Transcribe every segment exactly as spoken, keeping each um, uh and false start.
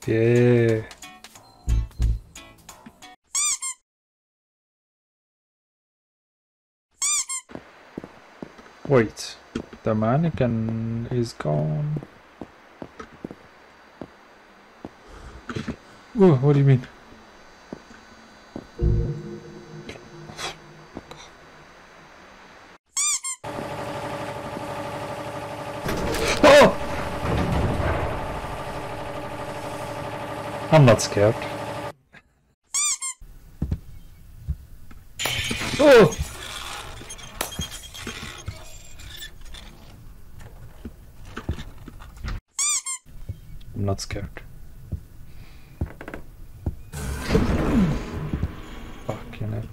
Yeah. Wait, the mannequin is gone. Oh, what do you mean? Oh! I'm not scared. Oh! I'm not scared. Fucking hell.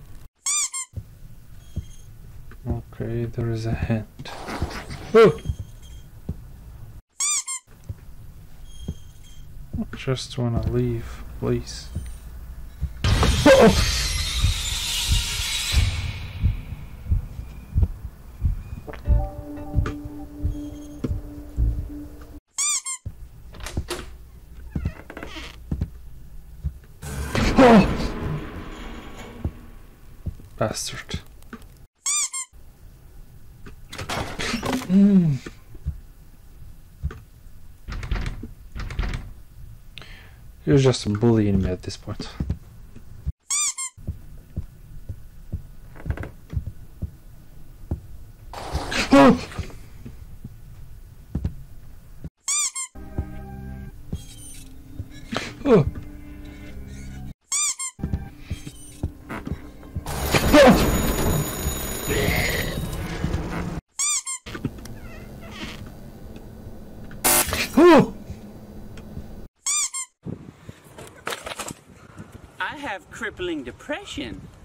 Okay, there is a hint. Oh! I just wanna leave, please. Oh! Oh! Bastard. Mm. You're just bullying me at this point. Oh! Oh! Oh! I have crippling depression.